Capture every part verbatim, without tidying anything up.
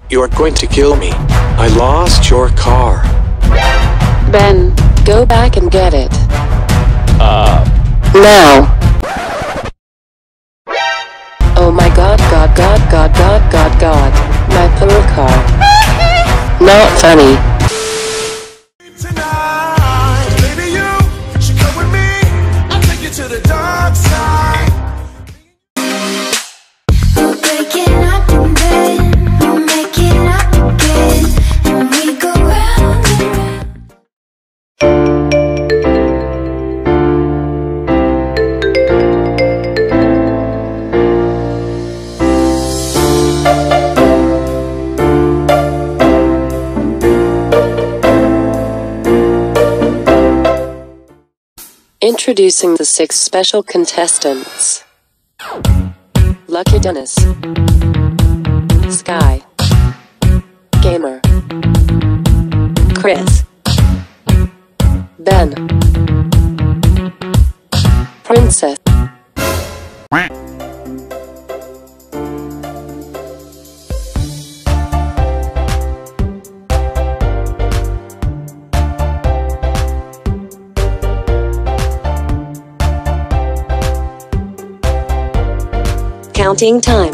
You're going to kill me. I lost your car. Ben, go back and get it. Uh... Now. Oh my god, god, god, god, god, god, god. My poor car. Not funny. Tonight, baby, you should come with me. I'll take you to the dark side. We're breaking up in bed, we're making up again, and we go round and round. Introducing the six special contestants. Lucky Dennis, Sky, Gamer, Chris, Ben, Princess. Counting time.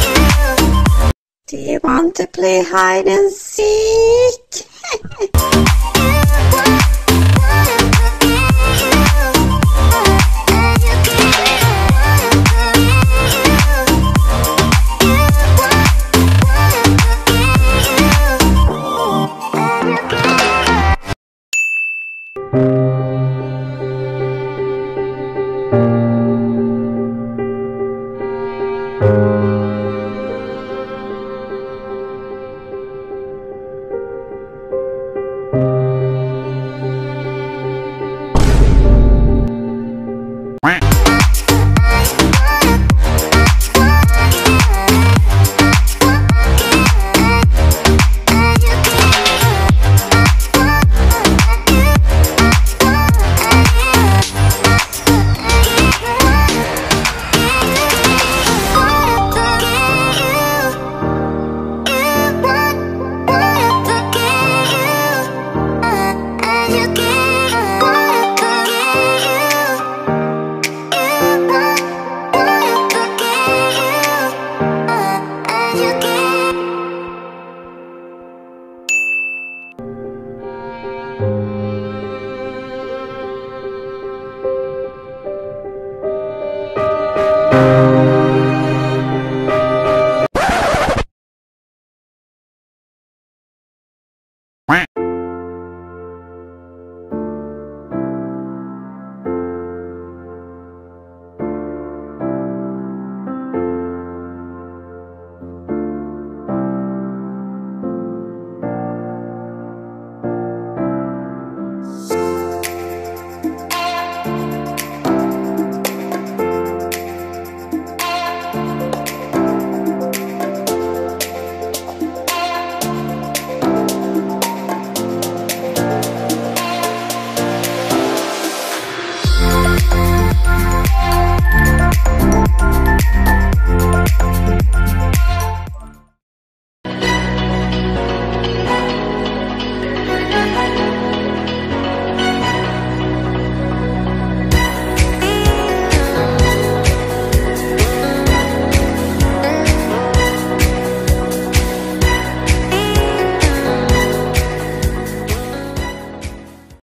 Do you want to play hide and seek?